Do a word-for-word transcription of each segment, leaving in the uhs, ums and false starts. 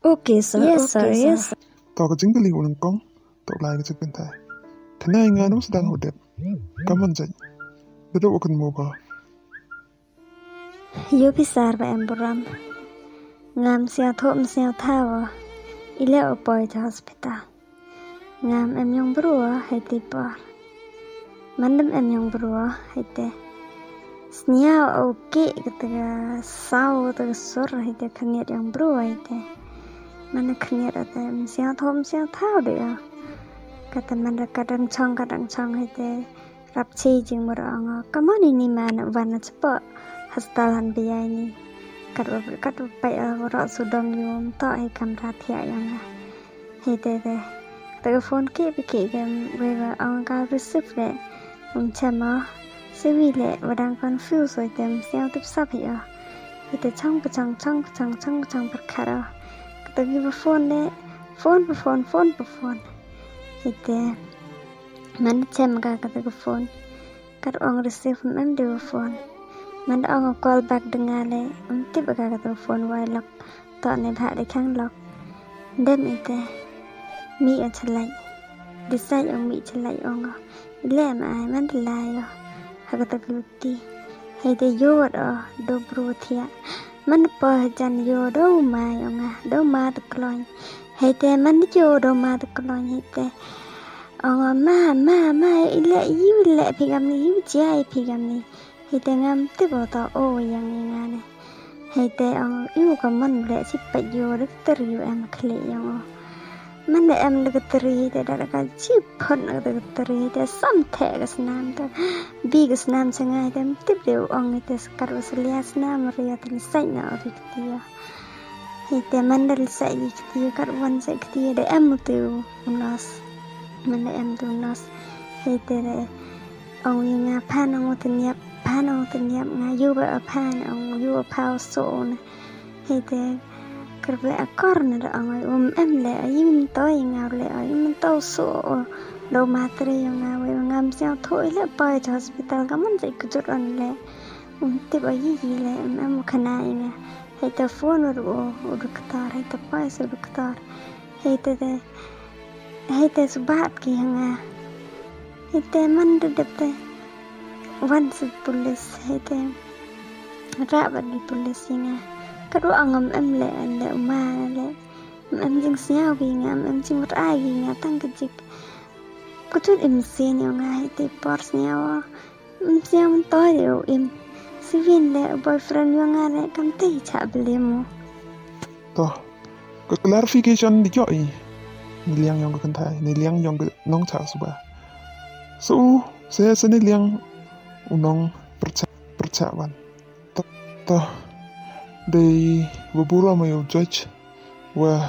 Okay, sir. Yes, sir. Yes. Tao ka jing kali ulang kong, tao lai ka cipin thai. Kena ingat nung sedang hodep. Kaman jay. Bedo akan mo ba? Yo pisar ba em buram. Ngam siya thom siya thawa. Ile opoy sa hospital. Ngam em yung brua hay tipar. Mandam em yung brua hay te. Snya oke kataga saw kataga sur hay te kanyat yung brua hay te. Mana kanyat ate siya thom siya thaw de ya. Kata mana kadang chong kadang chong hay te. Rap chi jing murang. Kaman ini mana wana cepat. Hastalan biaya ini. Kat kat pai rak sudam yum ta ai kamera thia yang he te te telefon ke bi ke gam we ga ang ka receive le um chama sewi le wadang confuse oi tem siang tup sap ya he te chang chang chang chang chang chang par khara ta gi phone le phone per phone phone per phone he te man chem ga ka ta phone kat ang receive man de phoneมันเอา call back ดึงอะไรมันติดกับการโทรศัพท์ไว้ล็อกตอนในผ่าได้ข้างล็อกเดิมอีกแต่มีอันฉลาดดิสัยองมีฉลาดองก็เล่มามันลายอ่ะหากตะกลุตีให้ได้โยดอ่ะดูบรูเทียมันพอจันโยดูมาองอ่ะดูมาตะกลอยให้แต่มันโยดูมาตะกลอยให้แต่องมามามาอีเล่ยิ้วเล่พิกามนี้ยิ้วใจพิกามนี้ให้แต่งามติบต่อโอ้ยังงานเนี่ยให้แต่เอาอยู่กับมันแหละสิไปอยู่ดึกตรีอยู่แอมเคลียงอ๋อมันได้แอมดึกตรีแต่ได้ก็ชิบพ้นดึกตรีแต่ซ้ำแทกสนามแต่บีกสนามช่างไงแต่ติบเดียวองแต่สกัดวัสเลียสนามเรียตลิสัยน่ะริกตีอ่ะให้แต่มันได้สัยริกตีกัดวันสัยริกตีได้แอมมุติวนัสมันได้แอมตุนัสให้แต่เอายังไงพาน้องตัวเนี้ยพาน้องตัวเนี้ยงาอยู่แบบพาน้องอยู่แบบพาวโซนให้แต่กระเบื้องกอร์นเราเอาไว้อมเอ็มเลยยิ่งมันโตยิ่งเอาเลยยิ่งมันโตโซโดมาตรียังเอาไว้งามเสียวถอยแล้วไปจากโรงพยาบาลก็มันจะกระจุดอันเลยอมติดไปยี่ยี่เลยอมเอ็มขนาดนี้ให้แต่โฟนอุดอุดกตาให้แต่ไปสุดกตาให้แต่ให้แต่สุบาทกี่ยังไงให้แต่มันเด็ดแต่วันสุดปุลิสให้แต่ราบดีปุลิสยังไงก็รู้อ่างem lệ lệมาแหละemจึงเสียวิ่งemจึงรักไอ้วิ่งตั้งกระจิกก็ชุดเอ็มเสียยังไงแต่พอเสียว่าเอ็มเสียมันต่อเดียวเอ็มสิวินแหละ boyfriend ยังไงแหละกันตีฉาบเลยมั้งต่อก็ clarification ดิจ่อยนี่เลี้ยงยังก็กันไทยนี่เลี้ยงยังก็น้องชาวสุบะสู้เสียสนิทเลี้ยงunong percaya percayaan toh toh dari beberapa mayu judge wah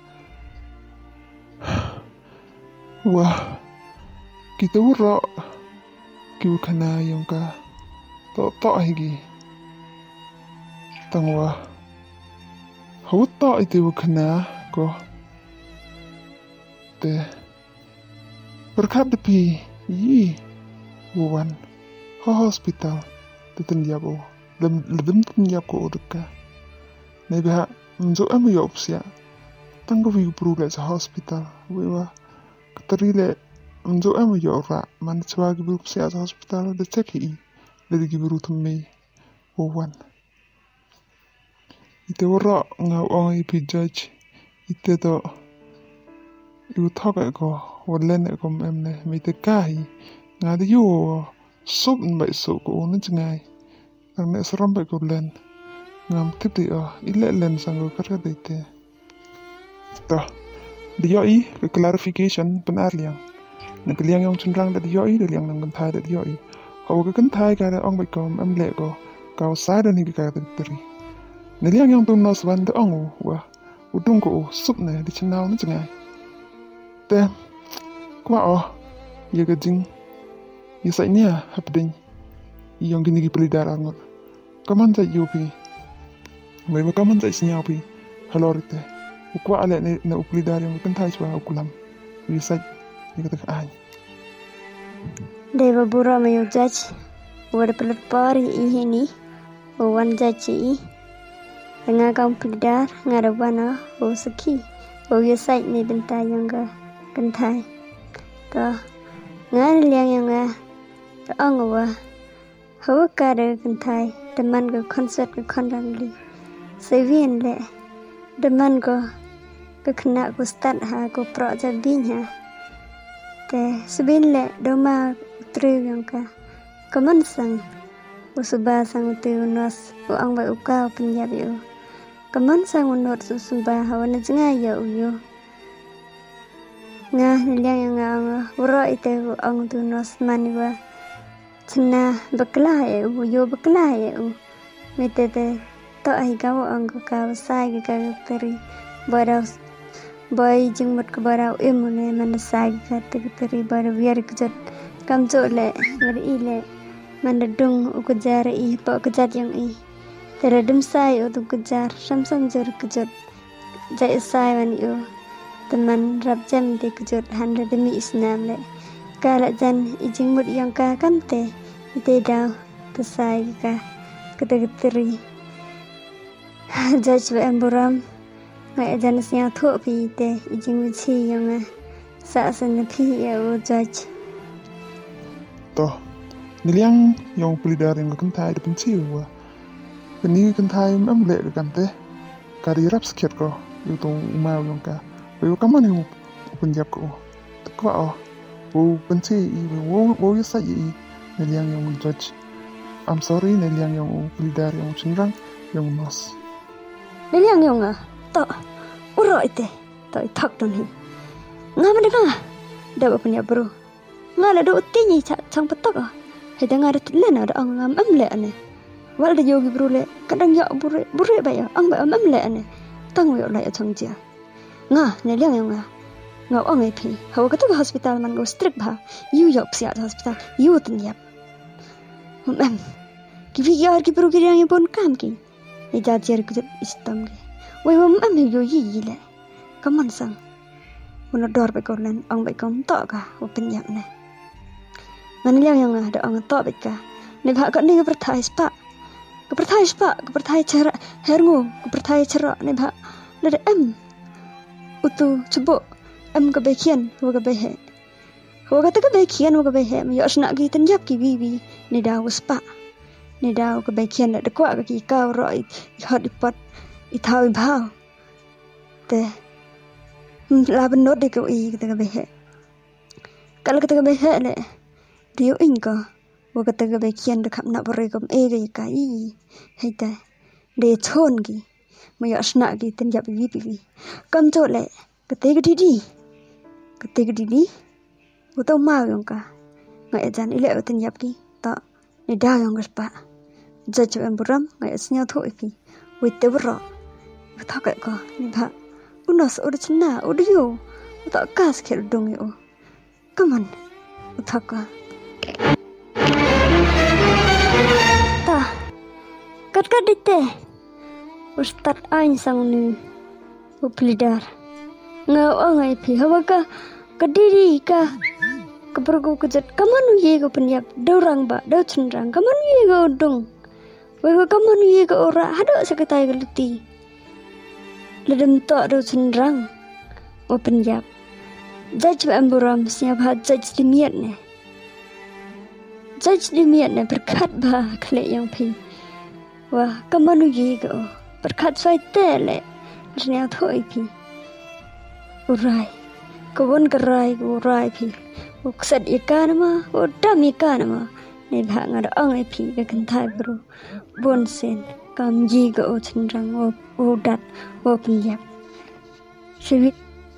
wah kita ura kiu kana yang ka to to higi tang wah hau to itu kana ko te berkat depi yi wawan hospital teten yabo lem lem ten yabo udeka neba nzo am yopsia tango vi pru le hospital wewa katrile nzo am yora man chwa gi bupsia hospital de cheki le gi buru tumme owan ite wora nga ong i judge ite to yu thoga ko wolen ko emne mi te kai nga de yo sub mbak sub ko nun cengai ang nek seram mbak ko len ngam tip di oh ile len sanggo kerja dite toh dia i ke clarification benar liang nek liang yang cenderang da dia i da liang nang kentai da dia i kau ke kentai ka da ong mbak ko am le ko kau sa da ni ka da teri nek liang yang tum nos wan da ong wa udung ko sub ne di cenau nun cengai te kwa oh ye ga jing Yesanya hapding yang gini gi pelidar angot kaman sa yupi mai ma kaman sa sinya pi halorite ukwa ale ne na upelidar yang kan thai chwa ukulam wisaj ni kata ai Deva bura mayu judge wad pelat pari i hini wan judge i Nga kaum pelidar ngarawana o saki o yasai ni bentai yang ga kentai to nga liang yang ga to angwa hawa kare kentai teman ga konsert ga kondang li sevien le teman ga ga kena ko start ha ko pro jabin ha te sebin le doma tri yang ka kaman sang usuba sang utu nos o angba uka penyabi o kaman sang unor susumba hawana jenga ya uyo nga nilang yang nga uro ite u ang tu nos maniwa cina bakla ya uyo bakla ya u metete to ai gawo ang ka sai ka teri barau boy jengmut ke barau imune mana sai ka teri barau biar kejat kamjo le ngari le mana dung u kejar i po kejat yang i teradum sai u tu kejar samsam jor kejut jai sai man u teman rap jam de kejut handa demi isnam le kala jan ijing mut yang ka kamte ite daw tesai ka ketegeri jaj ba amburam ngai jan sia tho pi te ijing mut chi yang sa san pi ya u jaj to niliang yang pelidar yang kentai de penciwa Ini kentai am le kan te kari rap sekiat ko yutung mau yang ka wo kaman yang penjap ko ko oh wo penci i wo wo yasa i neliang yang judge I'm sorry neliang yang pelidar yang cingrang yang mas neliang yang ah to uro ite to thak don hi nga ma nga da ba punya bro nga la do tinyi cha chang patak ah heda nga da lena da ang am am le ane wal da yogi bro le kadang ya bure bure ba ya ang ba am am le ane tang yo la ya chang ja nga neliang yang nga nga ang ai phi haw ka tu hospital man go strict ba yu yok sia hospital yu tin yap um ki vi yar ki bro ki yang bon kam ki e ja jer ku istam ki wai wam am yo yi le kaman sang una dor ba ko len ang ba kom to ka o pin yap ne man liang yang nga da ang to ba ka ne ba ka ni ka thai spa ka thai spa ka thai chara herngo ka thai chara ne ba le da am utu chubo am ka be khian ho ka be he ho ka ta ka be khian ho ka be he mi asna gi tan yap ki bi bi ni da spa ni da ka be khian da kwa ka ki ka ro i hot i pot i thau i bhao te la ben not de ko i ka ta ka be he kal ka ta ka be he le dio in ka wo ka ta ka be khian da khap na bore kom e ga ka i hei ta de chon gi mi asna gi tan yap bi bi kam cho le ka te ga di di ka te ga di di wo to ma yang ka ngai jan ile o tan yap ki ta ni da yang ga spa jaj em buram ngai snya tho ki wi te bro tha ka ko ni ba unos o chna o dio ta kas khel dong yo kaman tha ka ta kat kat dite ustad ain sang ni o pelidar ngau angai phi hawa ka kadiri ka kebergu kejat kaman ye ko penyap dorang ba do chenrang kaman ye ko dong wai kaman ye ko ora hado seketai geliti ledem to do chenrang o penyap jaj amburam siap ha jaj dimiat ne jaj dimiat ne berkat ba kle yang phi wah kaman ye ko berkat sai tele nya thoi phi urai kebun kerai urai phi uksat ikan ma udam ikan ma ne bhang ar angai phi ka kan thai bro bon sen kam ji ga o chenrang o o dat o penyap sivit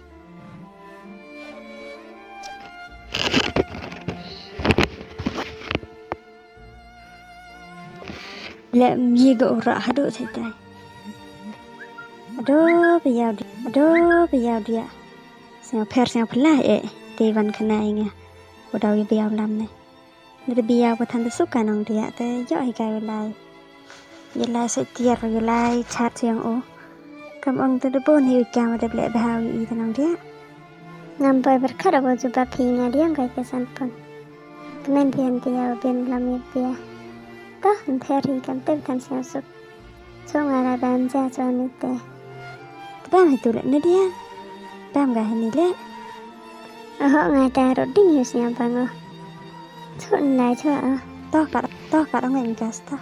le ji ga ora hado thai tai ado piyau ado piyau dia sang pher sang phla e te van khanai nga odau ye piyau lam ne ne piyau pa than su ka nong dia te yo ai kai lai ye lai se tiar ye lai chat yang o kam ong te de bon hi ka ma de le ba ha yi ta nong dia ngam pai berkhat ko ju ba phi nga dia kai ke san pon temen pian piyau ben lam ye pia ta pher hi kam te tan sang su So ngara banja cho nite. Bam itu lek ne dia. Bam ga ni lek. Ho ngata roding yus nya bango. So nai cho a. To ka to ka dong en gasta.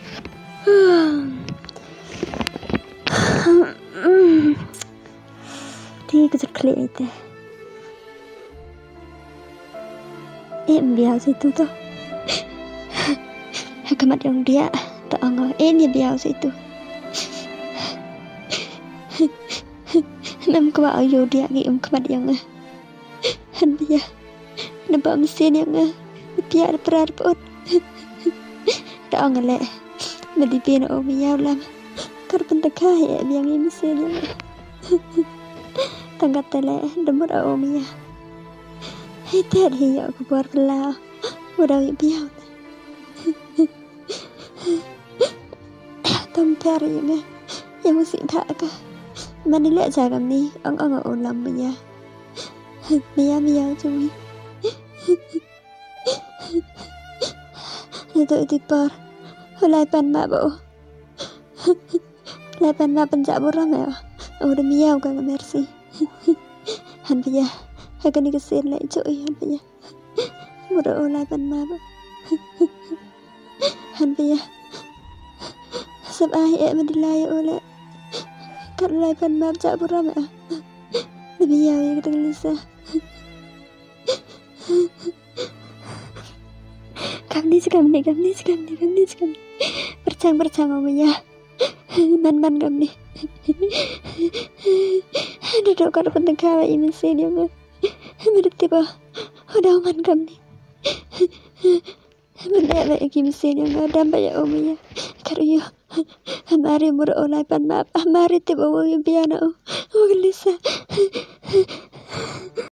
Thì cái giật lệ thế em biao situ tuh kemat yang dia tak anggo ini biao situ nam kwa ayo dia ngi um kemat yang han dia naba mesin yang dia perar pot tak anggo le medi pin o biao lam kar pendekai yang ini mesin yang tanggat tele demur omia hitet hiya ku buat belau udah biau tom peri ne yang mesti tak ka mani lek jagam ni ang ang ulam mia mia mia cumi itu tipar hulai pan ma bo lai pan ma penjak buram ya udah miau kan merci han bây hay cái này cái xin lại trội han bây một độ lại phần mà han bây sắp ai em đi lại ô lại cắt lại phần mà chả bữa mẹ bây giờ cái thằng Lisa cầm đi cầm đi cầm đi cầm đi cầm đi cầm bercang bercang omnya man man cầm đi duduk kat penting kawai ini sih dia mah berarti bah udah man kami benar lagi mesin yang ada banyak omnya karena hambari mur oleh pan maaf hambari tiba wangi biana oh gelisah